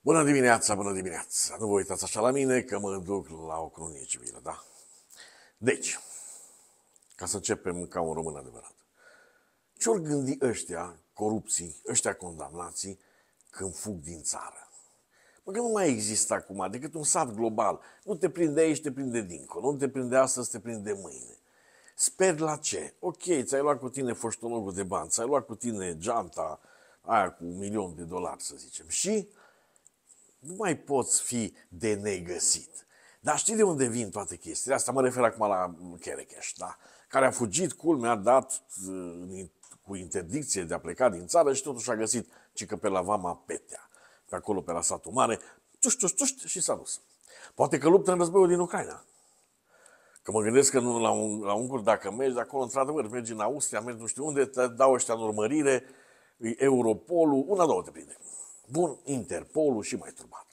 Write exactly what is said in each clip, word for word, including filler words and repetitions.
Bună dimineața, bună dimineața! Nu vă uitați așa la mine că mă duc la o colonie civilă, da? Deci, ca să începem ca un român adevărat. Ce-or gândi ăștia corupții, ăștia condamnații, când fug din țară? Bă, că nu mai există acum decât un sat global. Nu te prinde aici, te prinde dincolo. Nu te prinde astăzi, te prinde mâine. Sper la ce? Ok, ți-ai luat cu tine foștologul de bani, ți-ai luat cu tine geanta aia cu un milion de dolari, să zicem. Și nu mai poți fi de negăsit. Dar știi de unde vin toate chestiile astea? Mă refer acum la Kerekes, da? Care a fugit, culmea, a dat uh, cu interdicție de a pleca din țară și totuși a găsit cică pe la Vama Petea, pe acolo, pe la satul mare, tuș, tuș, tuș, și s-a dus. Poate că luptă în războiul din Ucraina. Că mă gândesc că nu, la un, la un curs, dacă mergi de acolo, într-adevăr, mergi în Austria, mergi nu știu unde, te dau ăștia în urmărire, Europolul, una, două te prinde. Bun, Interpolul și mai turbat.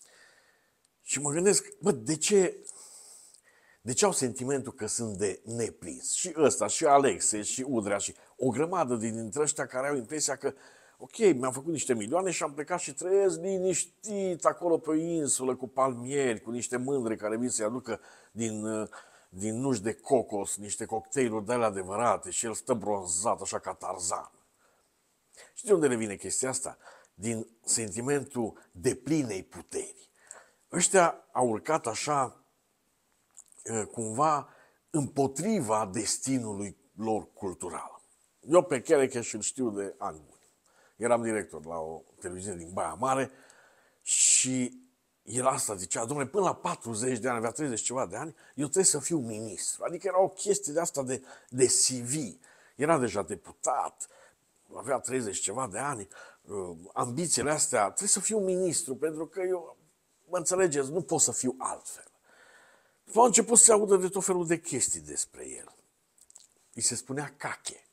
Și mă gândesc, bă, de ce, de ce au sentimentul că sunt de neprins? Și ăsta, și Alexe, și Udrea, și o grămadă dintre ăștia care au impresia că, ok, mi-am făcut niște milioane și am plecat și trăiesc liniștit acolo pe o insulă cu palmieri, cu niște mândre care vin să-i aducă din, din nuși de cocos, niște cocktailuri de alea adevărate și el stă bronzat așa ca Tarzan. Știi de unde ne vine chestia asta? Din sentimentul deplinei puteri. Ăștia au urcat așa, cumva, împotriva destinului lor cultural. Eu pe Kerekes îl știu de ani buni. Eram director la o televiziune din Baia Mare și el asta zicea, dom'le, până la patruzeci de ani, avea treizeci ceva de ani, eu trebuie să fiu ministru. Adică era o chestie de asta de, de C V. Era deja deputat, avea treizeci ceva de ani, ambițiile astea, trebuie să fiu ministru, pentru că eu, mă înțelegeți, nu pot să fiu altfel. După a început să se audă de tot felul de chestii despre el. Îi se spunea cache.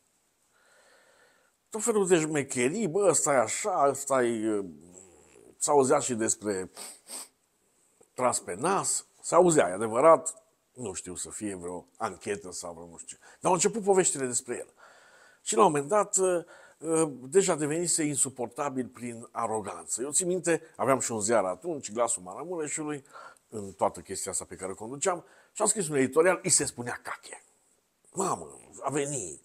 Tot felul de șmecherii, bă, ăsta e așa, ăsta e... S-auzea și despre tras pe nas, s-auzea, e adevărat, nu știu să fie vreo anchetă sau vreo nu știu ce. Dar au început poveștile despre el. Și la un moment dat, deja devenise insuportabil prin aroganță. Eu țin minte, aveam și un ziar atunci, Glasul Maramureșului, în toată chestia asta pe care o conduceam, și am scris un editorial, îi se spunea cache. Mamă, a venit,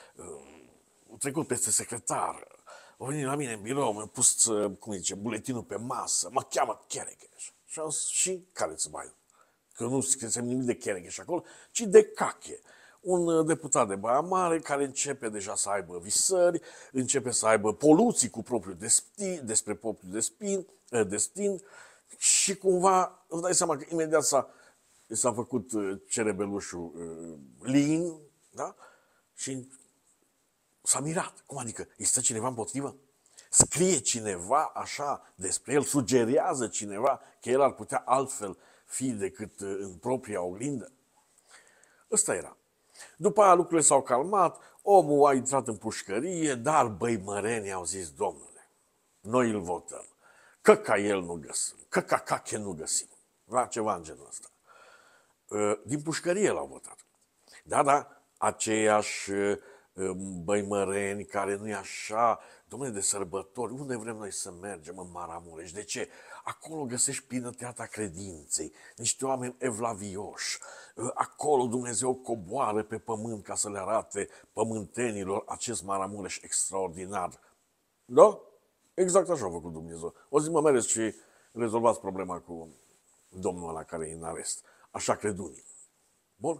a trecut peste secretar, a venit la mine în birou, mi-a pus, cum zice, buletinul pe masă, mă cheamă Kerekes. Și am zis, și care să mai? Că nu scrisem nimic de Kerekes acolo, ci de cache. Un deputat de Baia Mare care începe deja să aibă visări, începe să aibă poluții cu propriul destin, despre propriul destin, destin și cumva îți dai seama că imediat s-a, s-a făcut cerebelușul lin, da? Și s-a mirat. Cum adică? Îi stă cineva împotrivă? Scrie cineva așa despre el? Sugerează cineva că el ar putea altfel fi decât în propria oglindă? Ăsta era. După aia lucrurile s-au calmat, omul a intrat în pușcărie, dar băimărenii au zis, domnule, noi îl votăm. Că ca el nu găsim, că ca cache nu găsim. La ceva în genul ăsta. Din pușcărie l-au votat. Da, da, aceiași băimăreni care nu e așa, domnule, de sărbători, unde vrem noi să mergem în Maramureș? De ce? Acolo găsești plinătatea credinței, niște oameni evlavioși. Acolo Dumnezeu coboară pe pământ ca să le arate pământenilor acest Maramureș extraordinar. Da? Exact așa a făcut Dumnezeu. O zi mă mereți și rezolvați problema cu domnul ăla care e în arest. Așa cred unii. Bun?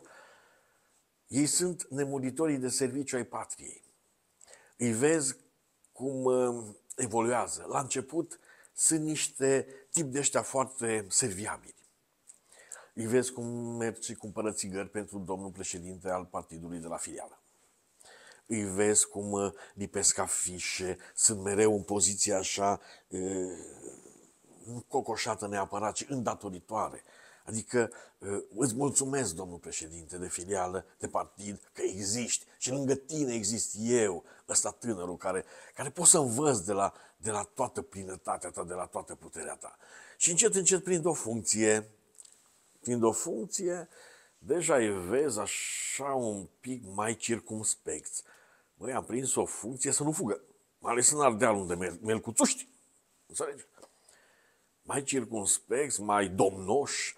Ei sunt nemuritorii de serviciu ai patriei. Îi vezi cum evoluează. La început sunt niște tipi de ăștia foarte serviabili. Îi vezi cum merg și cumpără țigări pentru domnul președinte al partidului de la filială. Îi vezi cum lipesc afișe, sunt mereu în poziție așa, nu cocoșată neapărat, ci îndatoritoare. Adică îți mulțumesc, domnul președinte de filială, de partid, că existi și lângă tine exist eu, ăsta tânărul care, care pot să învăț de la, de la toată plinătatea ta, de la toată puterea ta. Și încet, încet prind o funcție, prind o funcție, deja îi vezi așa un pic mai circumspecți. Băi, am prins o funcție să nu fugă, mai ales în Ardeal unde merg melcuțuști. Înțelegi? mai circumspecți, mai domnoși,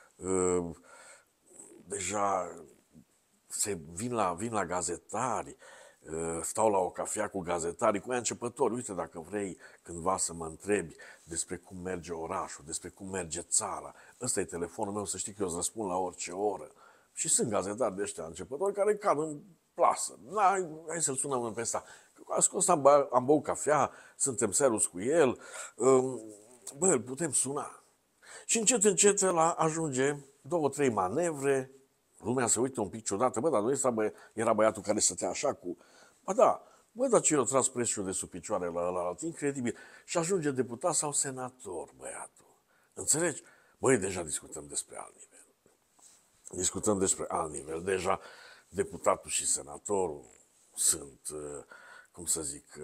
deja se vin la, vin la gazetari, stau la o cafea cu gazetarii, cu ea începători. Uite, dacă vrei cândva să mă întrebi despre cum merge orașul, despre cum merge țara, ăsta e telefonul meu, să știi că eu îți răspund la orice oră. Și sunt gazetari de ăștia începători care cad în plasă. Hai, hai să-l sunăm pe ăsta. A scos, am, am băut cafea, suntem serus cu el, bă, îl putem suna. Și încet, încet la ajunge două, trei manevre, lumea se uită un pic ciudată, bă, dar nu era, bă, era băiatul care stătea așa cu... Ba da, bă, dar ce eu tras prețul de sub picioare la ăla, incredibil. Și ajunge deputat sau senator, băiatul. Înțelegi? Băi, deja discutăm despre alt nivel. Discutăm despre alt nivel. Deja deputatul și senatorul sunt, cum să zic,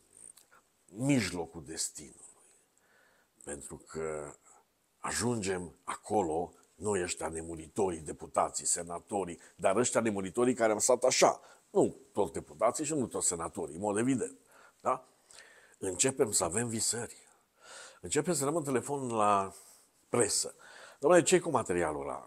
mijlocul destinului. Pentru că ajungem acolo, noi ăștia nemuritorii, deputații, senatorii, dar ăștia nemuritorii care am stat așa, nu toți deputații și nu toți senatorii, în mod evident, da? Începem să avem visări. Începem să rămân telefon la presă. Doamne, ce-i cu materialul ăla?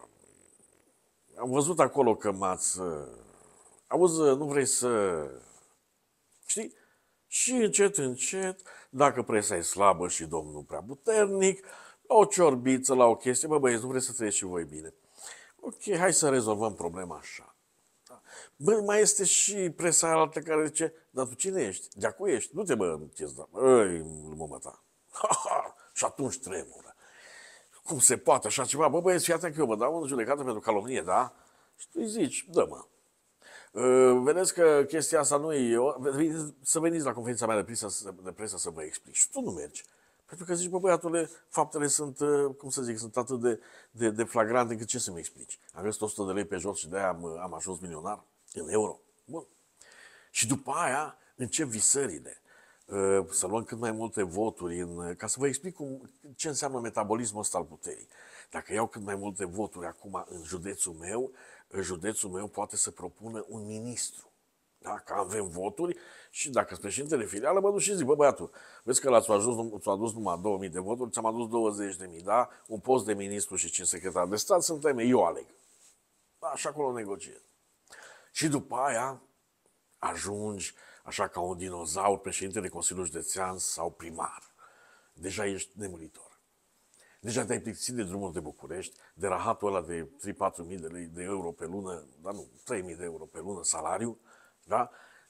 Am văzut acolo că m-ați... Auzi, nu vrei să... Știi? Și încet, încet, dacă presa e slabă și domnul prea puternic, la o ciorbiță, la o chestie, bă, băieți, nu vreți să trăiesc și voi bine. Ok, hai să rezolvăm problema așa. Bă, mai este și presa aia altă care zice, dar tu cine ești? De-acu ești? Nu te bă, închizi, da. Îi, mă ta. Și atunci tremură. Cum se poate așa ceva? Bă, băieți, fii atent că eu vă dau în judecată pentru calomnie, da? Și tu îi zici, dă-mă. Uh, vedeți că chestia asta nu e eu. Să veniți la conferința mea de presă, de presă să vă explic. Și tu nu mergi. Pentru că zici, bă, băiatule, faptele sunt, cum să zic, sunt atât de, de, de flagrante încât ce să-mi explici? Am găsit o sută de lei pe jos și de-aia am, am ajuns milionar în euro. Bun. Și după aia încep visările. Să luăm cât mai multe voturi, în, ca să vă explic cum, ce înseamnă metabolismul ăsta al puterii. Dacă iau cât mai multe voturi acum în județul meu, județul meu poate să propună un ministru. Dacă avem voturi și dacă sunt președintele filială, mă duc și zic, bă, băiatul, vezi că l-ați adus, adus numai două mii de voturi, ți-am adus douăzeci de mii, da? Un post de ministru și cinci secretari de stat sunt teme, eu aleg. Da, și acolo negociez. Și după aia ajungi așa ca un dinozaur, președintele Consiliului Județean sau primar. Deja ești nemuritor. Deja te-ai plictisit de drumul de București, de rahatul ăla de trei patru mii de, lei, de euro pe lună, dar nu, trei mii de euro pe lună salariu, da?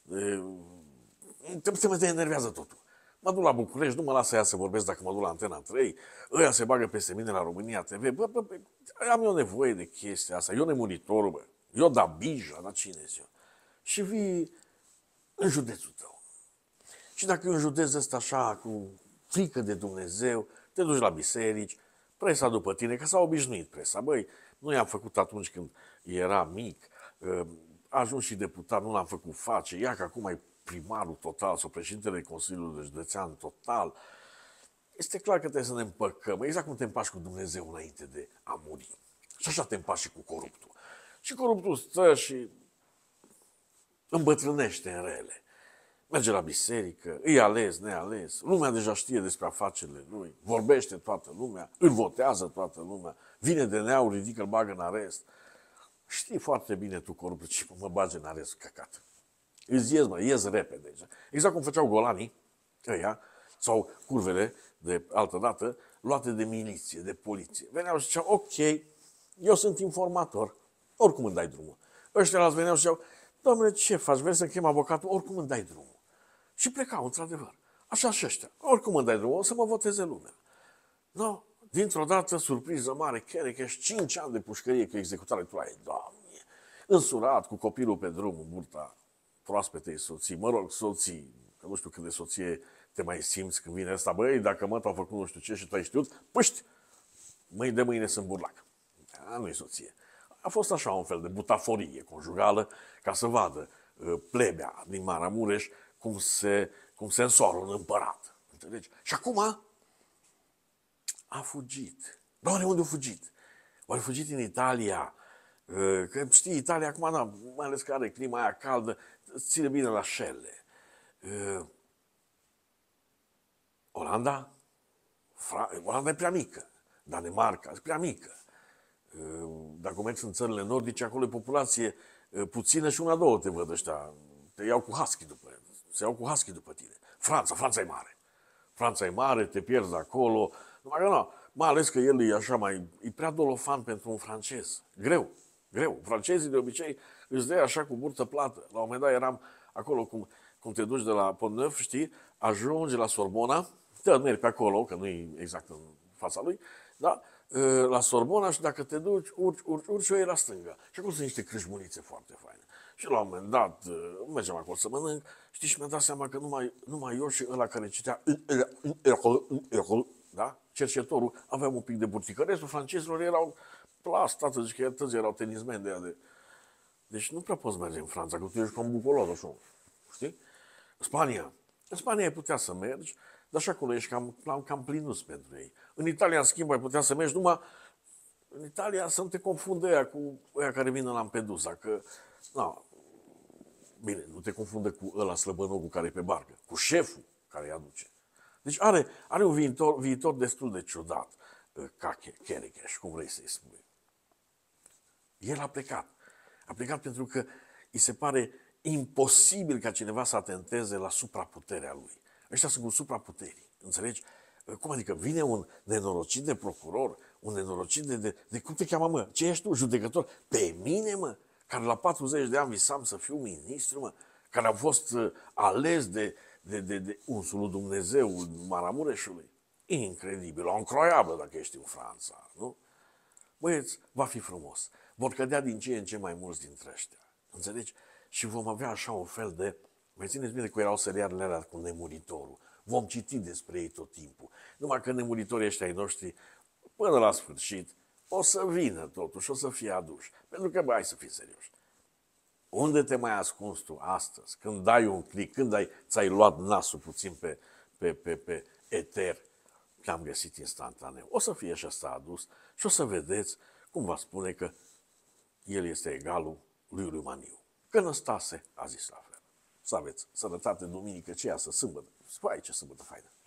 Te, te, te enervează totul. Mă duc la București, nu mă lasă ea să vorbesc dacă mă duc la Antena trei, ăia se bagă peste mine la România T V, bă, bă, bă, am eu nevoie de chestia asta, eu nemuritorul, bă, eu da bija, dar cine eu? Și vii în județul tău. Și dacă e un județ ăsta așa, cu frică de Dumnezeu, te duci la biserici, presa după tine, că s-a obișnuit presa. Băi, nu i-am făcut atunci când era mic, a ajuns și deputat, nu l-am făcut face, ia că acum e primarul total sau președintele Consiliului Județean total. Este clar că trebuie să ne împăcăm, exact cum te împaci cu Dumnezeu înainte de a muri. Și așa te împaci și cu coruptul. Și coruptul stă și îmbătrânește în rele. Merge la biserică, îi ales, neales, lumea deja știe despre afacerile lui, vorbește toată lumea, îl votează toată lumea, vine de neau, ridică, îl bagă în arest. Știi foarte bine tu, coruptul, și mă bage în arest, căcat. Îți ies, mă, ies repede. Exact cum făceau golanii, ăia, sau curvele de altă dată, luate de miliție, de poliție. Veneau și ziceau, ok, eu sunt informator, oricum îmi dai drumul. Ăștia la veneau și ziceau, Doamne, ce faci? Vrei să-mi chem avocatul? Oricum îmi dai drumul. Și plecau, într-adevăr. Așa și ăștia. Oricum îmi dai drumul, o să mă voteze lumea. No, dintr-o dată, surpriză mare, chiar că ești cinci ani de pușcărie cu executare, tu ai, Doamne, însurat cu copilul pe drum, în burta proaspetei soții, mă rog, soții, că nu știu cât de soție te mai simți când vine ăsta, băi, dacă mă t-au făcut nu știu ce și tu ai știut, păști, mâini de mâine sunt burlac. A, nu-i soție. A fost așa un fel de butaforie conjugală ca să vadă uh, plebea din Maramureș cum se, cum se însoară un împărat. Înțelegi? Și acum a fugit. Doamne, unde a fugit? Oare a fugit în Italia? Uh, că știi, Italia acum, da, mai ales că are clima aia caldă, ține bine la șele. Uh, Olanda? Olanda e prea mică. Danemarca e prea mică. Dacă mergi în țările nordice, acolo e populație puțină și una, două te văd ăștia. Te iau cu husky după, se iau cu husky după tine. Franța, Franța e mare. Franța e mare, te pierzi acolo. Numai că nu, mai ales că el e așa mai, e prea dolofan pentru un francez. Greu, greu. Francezii de obicei îți dă așa cu burtă plată. La un moment dat eram acolo, cum, cum te duci de la Pont-Neuf, știi, ajungi la Sorbona, te mergi pe acolo, că nu e exact în fața lui, da? La Sorbona și dacă te duci, urci, urci, urci, eu e la stânga. Și acolo sunt niște crâșmunițe foarte faine. Și la un moment dat, mergeam acolo să mănânc, știi, și mi-am dat seama că numai, numai eu și ăla care citea, da? Cercetorul, aveam un pic de burtică. Restul francezilor erau plas, tată, zici că toți erau tenismeni de aia de... Deci nu prea poți merge în Franța, că tu ești cam bucolos, așa, știi? Spania. În Spania ai putea să mergi, dar și acolo ești cam, cam, cam plinus pentru ei. În Italia, în schimb, ai putea să mergi numai... În Italia să nu te confundă ăia cu ăia care vin în Lampedusa, că... Na, bine, nu te confundă cu ăla slăbănogul care e pe barcă, cu șeful care îi aduce. Deci are, are un viitor, viitor destul de ciudat, ca Kerekes, cum vrei să-i spui. El a plecat. A plecat pentru că îi se pare imposibil ca cineva să atenteze la supraputerea lui. Ăștia sunt cu supraputerii, înțelegi? Cum adică vine un nenorocit de procuror, un nenorocit de, de, de cum te cheamă, mă? Ce ești tu, judecător? Pe mine, mă? Care la patruzeci de ani visam să fiu ministru, mă? Care am fost uh, ales de, de, de, de unsul lui Dumnezeu, Maramureșului. Incredibil, o incroyabilă dacă ești în Franța, nu? Băieți, va fi frumos. Vor cădea din ce în ce mai mulți dintre ăștia. Înțelegi? Și vom avea așa un fel de... Mai țineți bine că erau serialele alea cu Nemuritorul. Vom citi despre ei tot timpul. Numai că nemuritorii ăștia ai noștri, până la sfârșit, o să vină totuși, o să fie aduși. Pentru că, bă, hai să fii serioși. Unde te mai ascunzi tu astăzi? Când dai un click, când ai, ți-ai luat nasul puțin pe, pe, pe, pe eter, te-am găsit instantaneu. O să fie și ăsta adus și o să vedeți cum va spune că el este egalul lui lui Maniu. Că Năstase a zis la fel. Să aveți sănătate duminică, ce iasă sâmbătă. Spui, ce sâmbătă faină.